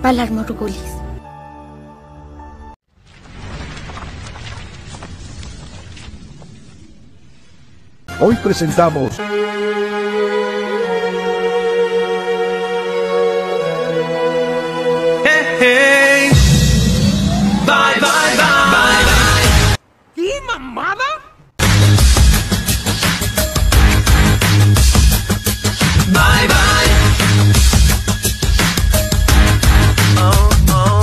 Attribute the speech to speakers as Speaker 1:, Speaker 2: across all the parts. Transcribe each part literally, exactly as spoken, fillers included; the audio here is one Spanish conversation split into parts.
Speaker 1: Valar Morghulis.
Speaker 2: Hoy presentamos
Speaker 3: Hey, hey. Bye, bye, bye, bye, bye.
Speaker 4: ¿Qué mamada?
Speaker 3: Bye, bye. Oh, oh,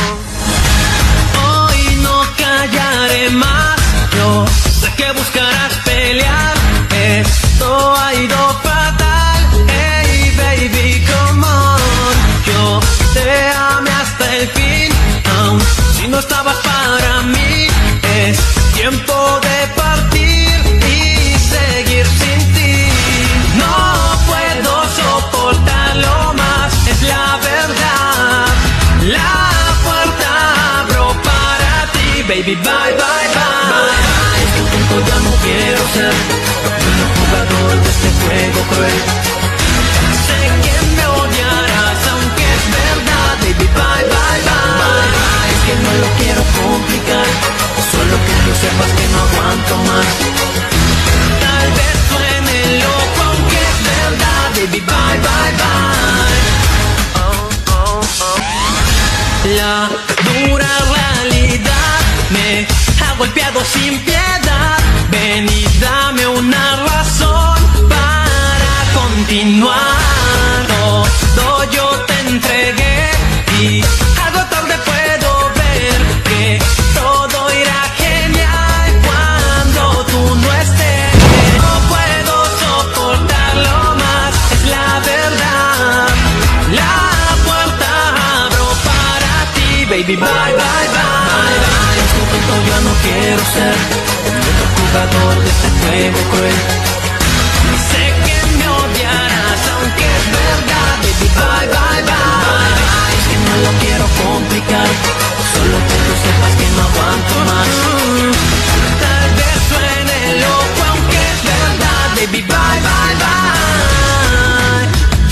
Speaker 3: oh. Hoy no callaré más. Yo sé que buscarás pelear. Esto ha ido fatal. Hey, baby, come on. Yo te amé hasta el fin. Aun si no estabas para mí. Es tiempo de partir y seguir sin ti. No puedo soportarlo más, es la verdad. La puerta abro para ti, baby, bye, bye, bye. Este tiempo ya no quiero ser un jugador de este juego cruel. Sé que me odiarás, aunque es verdad, baby, bye, bye, bye. Es que no lo quiero complicar, solo que tú sepas que no aguanto más. Tal vez suene loco, aunque es verdad, baby, bye, bye, bye. Oh, oh, oh. La dura realidad me ha golpeado sin piedad. Ven y dame una razón para continuar. Todo yo te entregué y algo tarde puedo ver que todo irá genial cuando tú no estés. No puedo soportarlo más, es la verdad. La puerta abro para ti, baby, bye, bye, bye. En este momento ya no quiero ser otro jugador de este juego cruel. Sé que me odiarás, aunque es verdad, baby, bye, bye, bye. Es que no lo quiero complicar, solo que tú sepas que no aguanto más. Tal vez suene loco, aunque es verdad, baby, bye, bye, bye.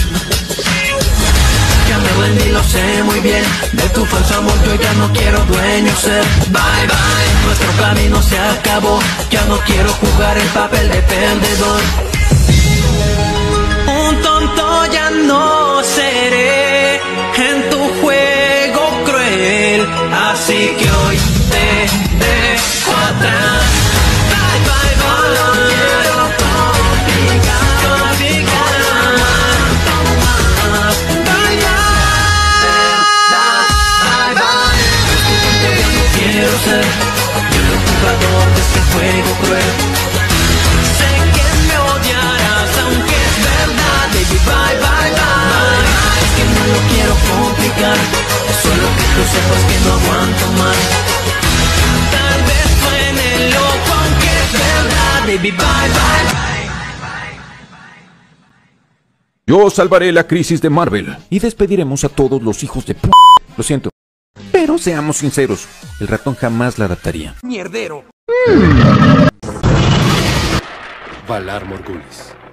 Speaker 3: Ya me rendí, lo sé muy bien. De tu falso amor yo ya no quiero dueño ser. Bye, bye, nuestro camino se acabó. Ya no quiero jugar el papel de perdedor. Un tonto ya no seré en tu juego cruel. Así que hoy te dejo atrás. Bye, bye, bye. No quiero complicar, complicar. Bye, bye, bye. Este tonto ya no quiero ser el jugador de este juego cruel. Sé que me odiarás, aunque es verdad, baby, bye, bye, bye. Es que no lo quiero complicar, solo que tú sepas que no aguanto más. Tal vez suene loco, aunque es verdad, baby, bye, bye, bye.
Speaker 2: Yo salvaré la crisis de Marvel y despediremos a todos los hijos de p***. Lo siento, pero seamos sinceros, el ratón jamás la adaptaría.
Speaker 4: Mierdero.
Speaker 5: Valar Morghulis.